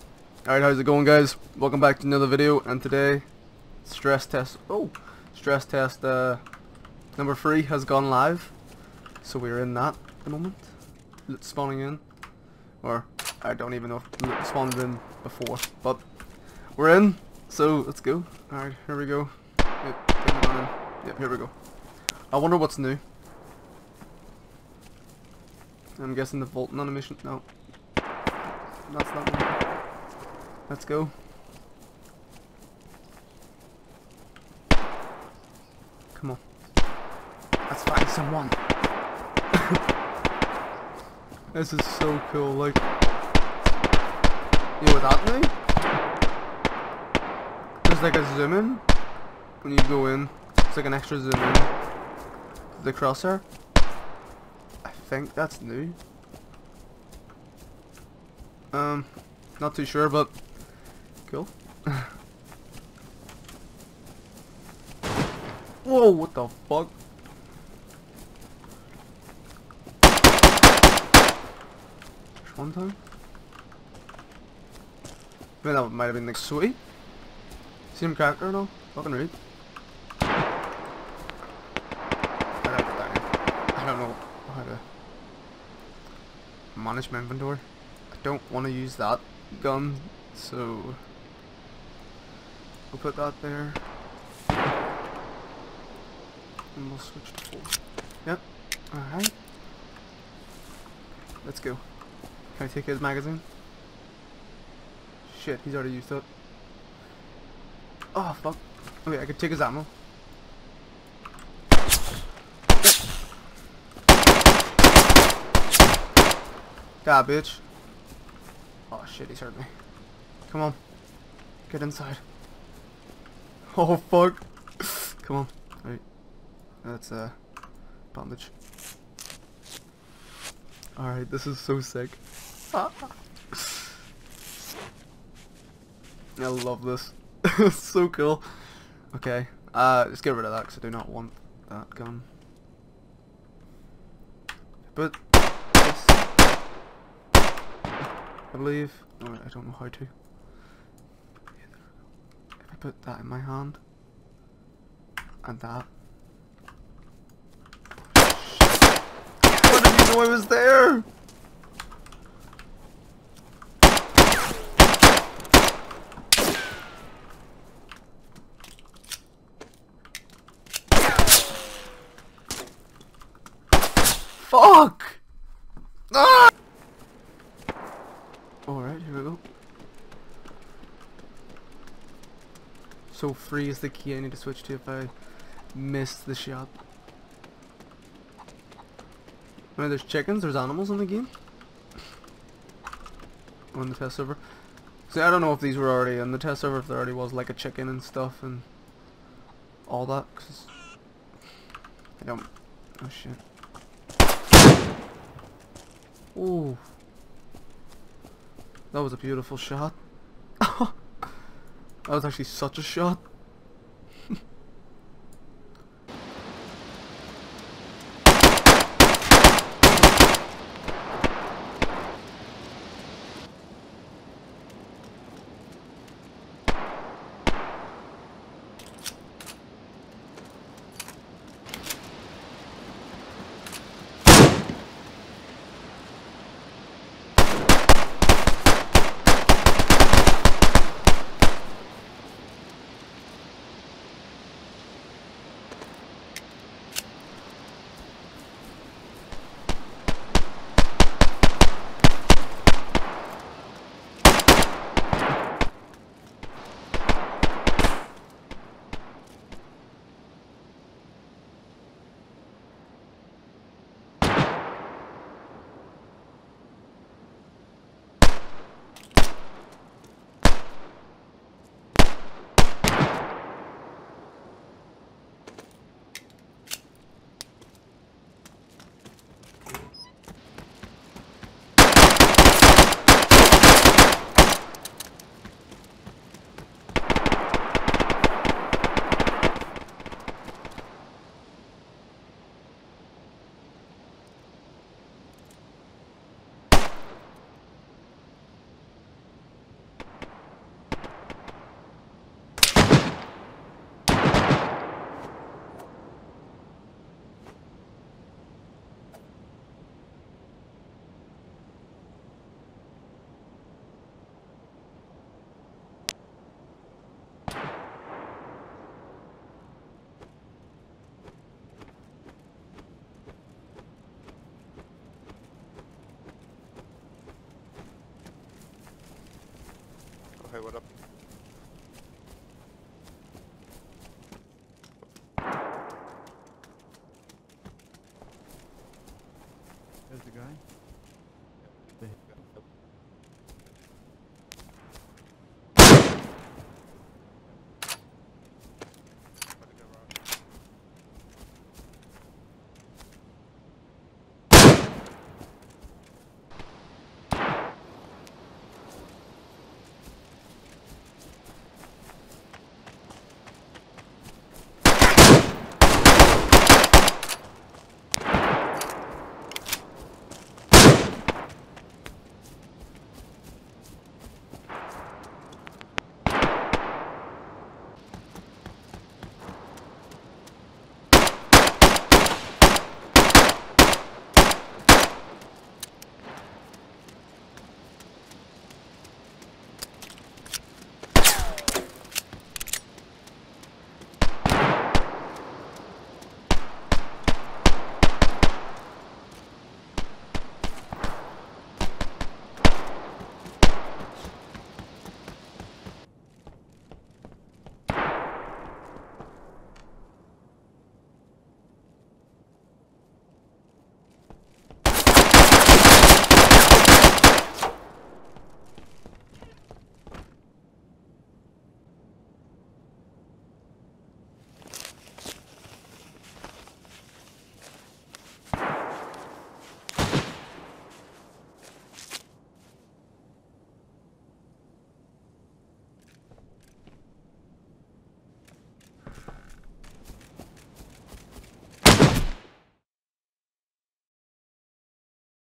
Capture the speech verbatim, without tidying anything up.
Alright, how's it going, guys? Welcome back to another video, and today stress test oh stress test uh number three has gone live, so we're in that at the moment. It's spawning in, or I don't even know if it spawned in before, but we're in, so let's go. Alright, here we go. Yep, getting it on in. Yep, here we go. I wonder what's new. I'm guessing the vaulting animation. No, that's not new. Let's go. Come on. Let's find someone. This is so cool, like. You know what that thing? There's like a zoom in when you go in. It's like an extra zoom in. The crosshair. I think that's new. Um, not too sure, but cool. Whoa, what the fuck? Just one time? I mean, that might have been like sweet. Same character or no? Fucking read. I don't know how to manage my inventory. I don't want to use that gun, so we'll put that there. And we'll switch to four. Yep. Alright. Let's go. Can I take his magazine? Shit, he's already used it. Oh, fuck. Okay, I could take his ammo. God, bitch. Oh, shit, he's hurt me. Come on. Get inside. Oh, fuck. Come on. Right. That's, uh, bandage. Alright, this is so sick. I love this. It's so cool. Okay. Uh, let's get rid of that because I do not want that gun. But this, I believe. Oh, I don't know how to. If I put that in my hand and that. How did you know I was there? Fuck! Ah! Alright, here we go. So free is the key I need to switch to if I miss the shot. I mean, there's chickens, there's animals in the game. On the test server. See, I don't know if these were already in the test server, if there already was like a chicken and stuff and all that, cause I don't. Oh shit. Ooh. That was a beautiful shot. That was actually such a shot.